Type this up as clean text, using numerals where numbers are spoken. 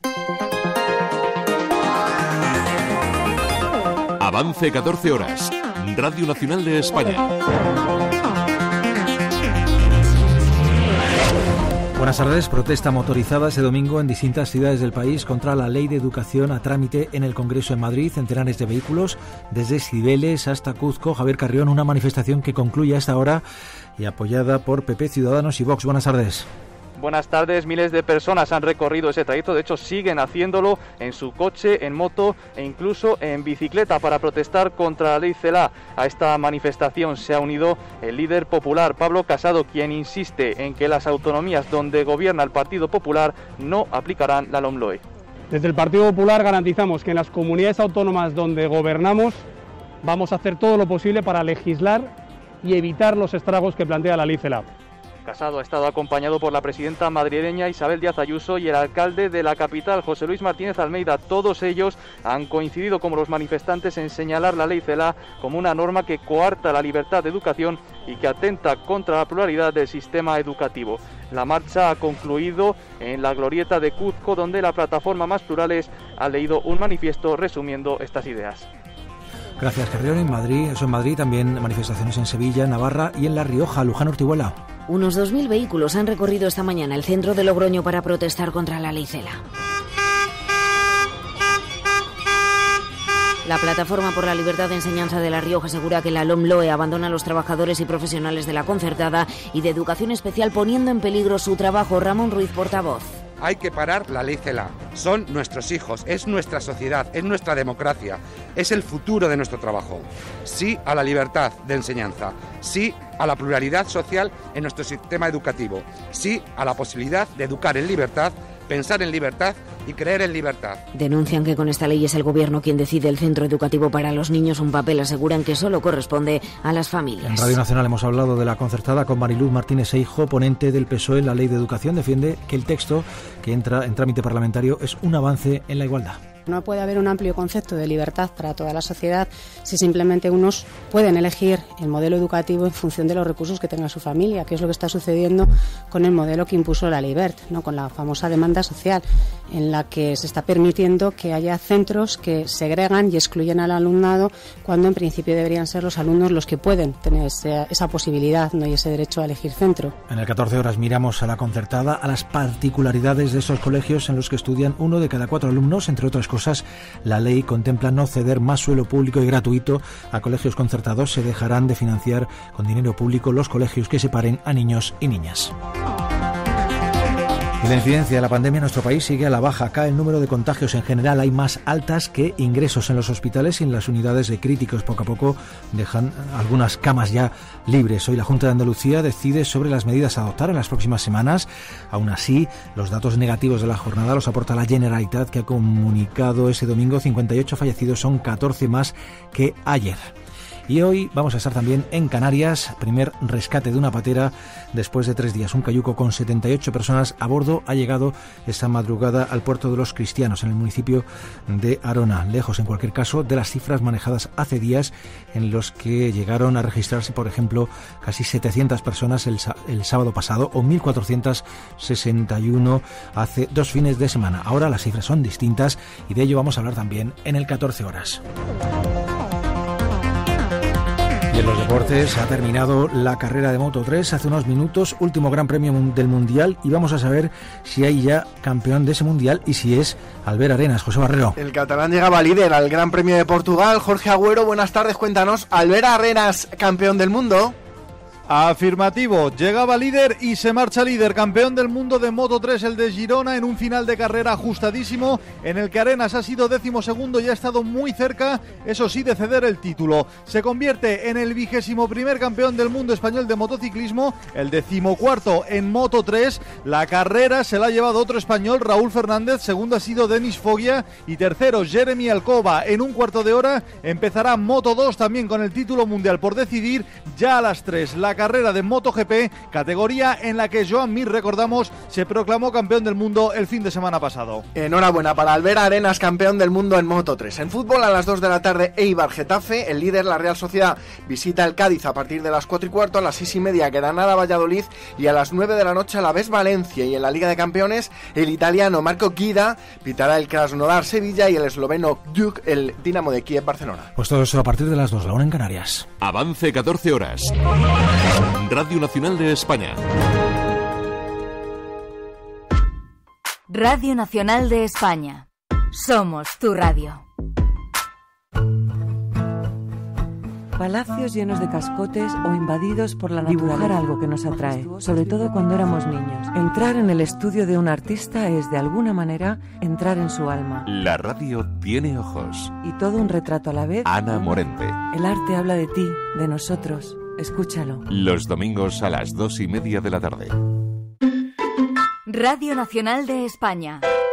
Avance 14 horas. Radio Nacional de España. Buenas tardes. Protesta motorizada este domingo en distintas ciudades del país contra la Ley de Educación a trámite en el Congreso en Madrid. Centenares de vehículos desde Cibeles hasta Cuzco. Javier Carrión, una manifestación que concluye a esta hora y apoyada por PP, Ciudadanos y Vox. Buenas tardes. Buenas tardes. Miles de personas han recorrido ese trayecto, de hecho siguen haciéndolo en su coche, en moto e incluso en bicicleta para protestar contra la ley Celaá. A esta manifestación se ha unido el líder popular Pablo Casado, quien insiste en que las autonomías donde gobierna el Partido Popular no aplicarán la LOMLOE. Desde el Partido Popular garantizamos que en las comunidades autónomas donde gobernamos vamos a hacer todo lo posible para legislar y evitar los estragos que plantea la ley Celaá. Casado ha estado acompañado por la presidenta madrileña Isabel Díaz Ayuso y el alcalde de la capital, José Luis Martínez Almeida. Todos ellos han coincidido como los manifestantes en señalar la ley Celaá como una norma que coarta la libertad de educación y que atenta contra la pluralidad del sistema educativo. La marcha ha concluido en la glorieta de Cuzco, donde la plataforma Más Plurales ha leído un manifiesto resumiendo estas ideas. Gracias, Carrión. En Madrid, también manifestaciones en Sevilla, Navarra y en La Rioja. Luján Ortiguela. Unos 2.000 vehículos han recorrido esta mañana el centro de Logroño para protestar contra la ley Celaá. La Plataforma por la Libertad de Enseñanza de La Rioja asegura que la LOMLOE abandona a los trabajadores y profesionales de la concertada y de educación especial, poniendo en peligro su trabajo. Ramón Ruiz, portavoz. Hay que parar la ley Celaá. Son nuestros hijos, es nuestra sociedad, es nuestra democracia, es el futuro de nuestro trabajo. Sí a la libertad de enseñanza, sí a la pluralidad social en nuestro sistema educativo, sí a la posibilidad de educar en libertad, pensar en libertad y creer en libertad. Denuncian que con esta ley es el gobierno quien decide el centro educativo para los niños, un papel aseguran que solo corresponde a las familias. En Radio Nacional hemos hablado de la concertada con Mariluz Martínez Seijo, ponente del PSOE en la ley de educación. Defiende que el texto que entra en trámite parlamentario es un avance en la igualdad. No puede haber un amplio concepto de libertad para toda la sociedad si simplemente unos pueden elegir el modelo educativo en función de los recursos que tenga su familia, que es lo que está sucediendo con el modelo que impuso la Ley Wert, ¿no? Con la famosa demanda social, en la que se está permitiendo que haya centros que segregan y excluyen al alumnado cuando en principio deberían ser los alumnos los que pueden tener esa posibilidad, ¿no? Y ese derecho a elegir centro. En el 14 horas miramos a la concertada, a las particularidades de esos colegios en los que estudian 1 de cada 4 alumnos, entre otras cosas. La ley contempla no ceder más suelo público y gratuito a colegios concertados. Se dejarán de financiar con dinero público los colegios que separen a niños y niñas. Y la incidencia de la pandemia en nuestro país sigue a la baja. Acá el número de contagios en general hay más altas que ingresos en los hospitales y en las unidades de críticos. Poco a poco dejan algunas camas ya libres. Hoy la Junta de Andalucía decide sobre las medidas a adoptar en las próximas semanas. Aún así, los datos negativos de la jornada los aporta la Generalitat, que ha comunicado ese domingo 58 fallecidos, son 14 más que ayer. Y hoy vamos a estar también en Canarias, primer rescate de una patera después de 3 días. Un cayuco con 78 personas a bordo ha llegado esta madrugada al puerto de los Cristianos, en el municipio de Arona, lejos en cualquier caso de las cifras manejadas hace días, en los que llegaron a registrarse, por ejemplo, casi 700 personas el sábado pasado o 1.461 hace 2 fines de semana. Ahora las cifras son distintas y de ello vamos a hablar también en el 14 horas. Y en los deportes ha terminado la carrera de Moto3 hace unos minutos, último gran premio del Mundial, y vamos a saber si hay ya campeón de ese Mundial y si es Albert Arenas. José Barrero. El catalán llegaba líder al Gran Premio de Portugal. Jorge Agüero, buenas tardes, cuéntanos, ¿Albert Arenas campeón del mundo? Afirmativo, llegaba líder y se marcha líder, campeón del mundo de Moto3, el de Girona, en un final de carrera ajustadísimo, en el que Arenas ha sido 12º y ha estado muy cerca, eso sí, de ceder el título. Se convierte en el 21º campeón del mundo español de motociclismo, el 14º en Moto3. La carrera se la ha llevado otro español, Raúl Fernández, segundo ha sido Denis Foggia y tercero Jeremy Alcoba. En un cuarto de hora empezará Moto2 también con el título mundial por decidir ya a las 3. La la carrera de MotoGP, categoría en la que Joan Mir, recordamos, se proclamó campeón del mundo el fin de semana pasado. Enhorabuena para Albert Arenas, campeón del mundo en Moto3. En fútbol, a las 2 de la tarde, Eibar Getafe, el líder, la Real Sociedad, visita el Cádiz a partir de las 4:15, a las 6:30 Granada Valladolid y a las 9 de la noche Alavés Valencia. Y en la Liga de Campeones, el italiano Marco Guida pitará el Krasnodar Sevilla y el esloveno Duk el Dinamo de Kiev Barcelona. Pues todo eso a partir de las 2, la 1 en Canarias. Avance 14 horas. Radio Nacional de España. Radio Nacional de España. Somos tu radio. Palacios llenos de cascotes o invadidos por la naturaleza. Dibujar algo que nos atrae, sobre todo cuando éramos niños. Entrar en el estudio de un artista es, de alguna manera, entrar en su alma. La radio tiene ojos. Y todo un retrato a la vez. Ana Morente. El arte habla de ti, de nosotros. Escúchalo. Los domingos a las 2:30 de la tarde. Radio Nacional de España.